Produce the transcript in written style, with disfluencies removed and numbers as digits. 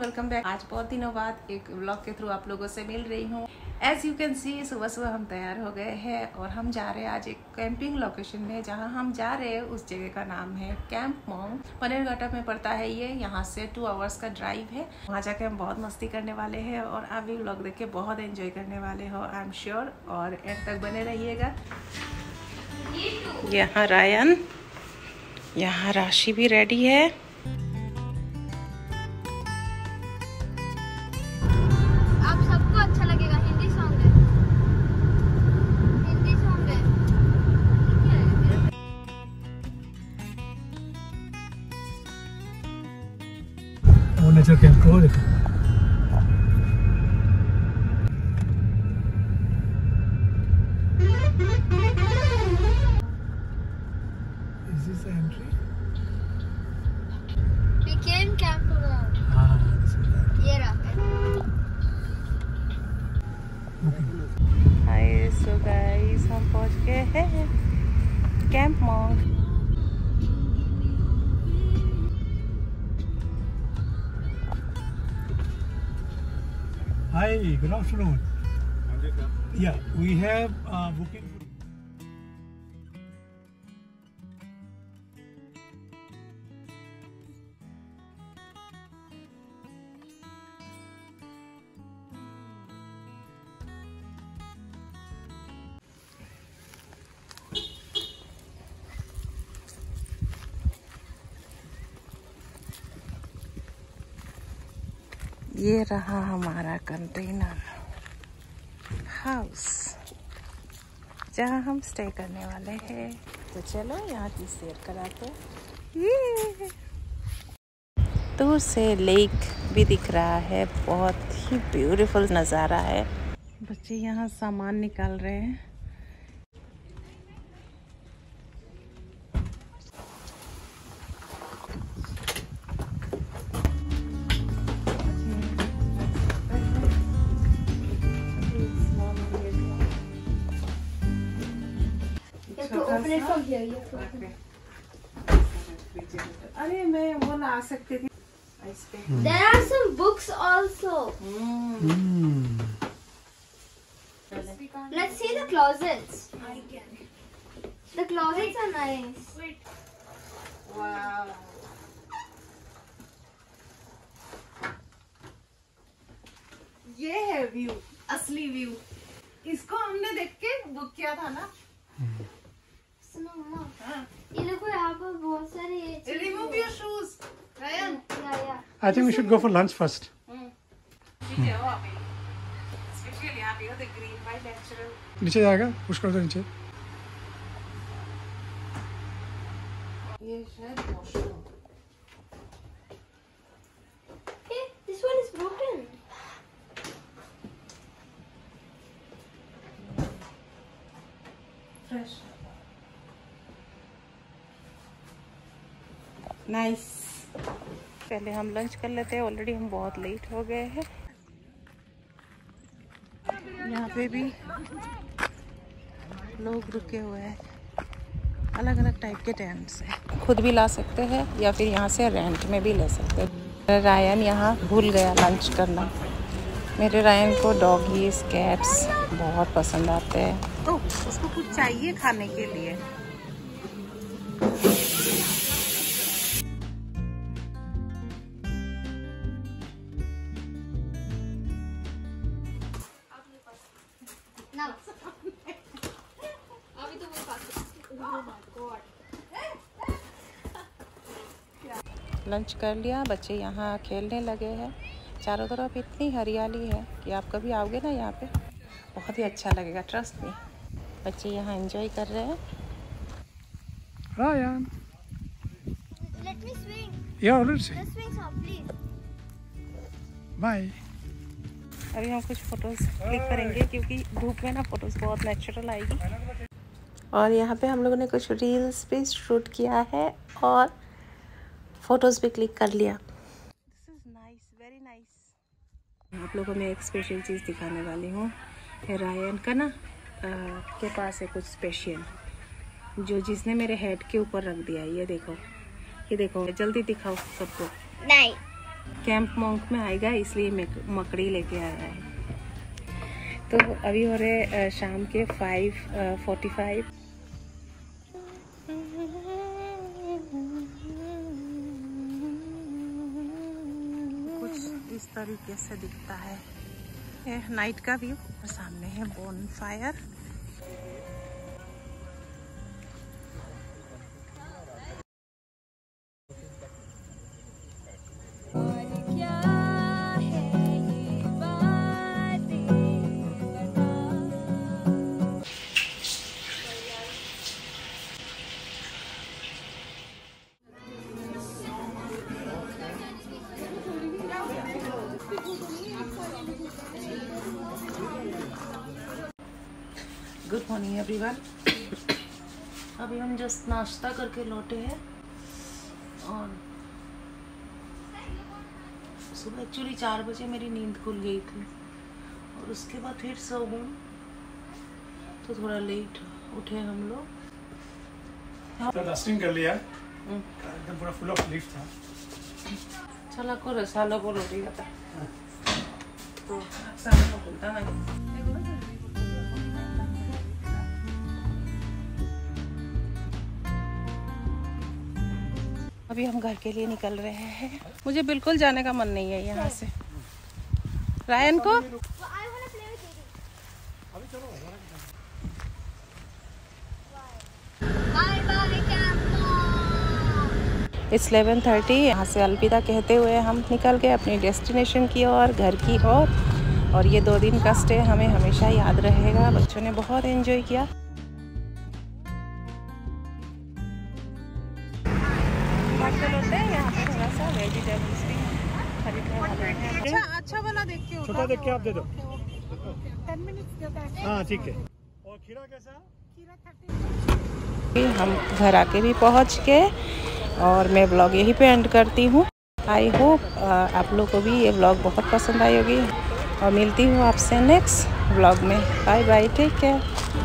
Welcome back. आज बहुत दिनों बाद एक व्लॉग के थ्रू आप लोगों से मिल रही हूँ। एज यू कैन सी सुबह सुबह हम तैयार हो गए हैं और हम जा रहे हैं आज एक कैंपिंग लोकेशन में। जहाँ हम जा रहे हैं उस जगह का नाम है कैंप मॉन्ग। पनेरघाटा में पड़ता है ये। यहाँ से 2 आवर्स का ड्राइव है। वहाँ जाके हम बहुत मस्ती करने वाले हैं और आप भी व्लॉग देख के बहुत एंजॉय करने वाले हो, आई एम श्योर। और एंड तक बने रहिएगा। यहाँ रायन, यहाँ राशि भी रेडी है। अच्छा लगेगा। हिंदी सॉन्ग है, हिंदी सॉन्ग है। वो नेचर कैंप को देखो। Is this the entry? We came camp around. हाँ, this is that. ये रहा। हाय सो गाइस, हम पहुंच गए हैं कैंप मॉन्ग। Hi, good afternoon. Yeah, we have booking. ये रहा हमारा कंटेनर हाउस जहाँ हम स्टे करने वाले हैं। तो चलो यहाँ की सैर कराते हैं। दूर से लेक भी दिख रहा है, बहुत ही ब्यूटीफुल नज़ारा है। बच्चे यहाँ सामान निकाल रहे हैं। अरे मैं वो ला सकती थी। There are some books also. Let's see the closets. The closets are nice. वाव, ये है व्यू, असली व्यू। इसको हमने देख के बुक किया था ना। सुनो मम्मा, ये देखो यहाँ पर बहुत सारे Remove your shoes, Ryan. या I think we should go for lunch first. नीचे हो आप, स्पेशल यहाँ पे हो the green by natural। नीचे जाएगा, पुश कर दो नीचे। ये शायद washroom. Hey, this one is broken. Fresh, nice. पहले हम लंच कर लेते हैं, ऑलरेडी हम बहुत लेट हो गए हैं। यहाँ पे भी लोग रुके हुए हैं, अलग अलग टाइप के टेंट्स हैं। खुद भी ला सकते हैं या फिर यहाँ से रेंट में भी ले सकते हैं। रायन यहाँ भूल गया लंच करना। मेरे रायन को डॉगीज कैट्स बहुत पसंद आते हैं, तो उसको कुछ चाहिए खाने के लिए। Now. अभी तो वो लंच कर लिया, बच्चे यहाँ खेलने लगे हैं। चारों तरफ इतनी हरियाली है कि आप कभी आओगे ना यहाँ पे बहुत ही अच्छा लगेगा, ट्रस्ट मी। बच्चे यहाँ एंजॉय कर रहे हैं। Ryan. Let me swing. Yeah, let's see. Let's swing some, please. Bye. अभी हम कुछ फ़ोटोज़ क्लिक करेंगे क्योंकि धूप में ना फ़ोटोज़ बहुत नेचुरल आएगी। और यहाँ पे हम लोगों ने कुछ रील्स भी शूट किया है और फ़ोटोज़ भी क्लिक कर लिया। This is nice, very nice. आप लोगों में एक स्पेशल चीज़ दिखाने वाली हूँ। रायन का ना के पास है कुछ स्पेशल, जो जिसने मेरे हेड के ऊपर रख दिया है। ये देखो, ये देखो, जल्दी दिखाओ सबको। नहीं, कैंप मॉन्क में आएगा इसलिए मकड़ी लेके आया है। तो अभी हो रहे शाम के 5:45। कुछ इस तरीके से दिखता है ये नाइट का व्यू। सामने है bonfire. Good morning everyone. अभी हम जस्ट नाश्ता करके लौटे हैं और सुबह एक्चुअली 4 बजे मेरी नींद खुल गई थी और उसके बाद फिर सो गई, तो थोड़ा लेट उठे हम लोग। डस्टिंग कर लिया, एकदम पूरा फुल ऑफ लीफ था। चला को रसालो को रोटी बता तो सामने को बोलता नहीं। अभी हम घर के लिए निकल रहे हैं। मुझे बिल्कुल जाने का मन नहीं है यहाँ से। रायन को इट्स 11:30। यहाँ से अलविदा कहते हुए हम निकल गए अपनी डेस्टिनेशन की ओर, घर की ओर। और ये 2 दिन का स्टे हमें हमेशा याद रहेगा। बच्चों ने बहुत एंजॉय किया। यहाँ पे थोड़ा सा वेजिटेबल्स भी खरीदने वाले हैं। अच्छा वाला देख के, छोटा देख के आप दे दो। 10 मिनट्स। हाँ ठीक है। और खीरा कैसा? हम घर आके भी पहुँच गए और मैं ब्लॉग यहीं पे एंड करती हूँ। आई होप आप लोग को भी ये ब्लॉग बहुत पसंद आई होगी और मिलती हूँ आपसे नेक्स्ट ब्लॉग में। Bye bye, take care.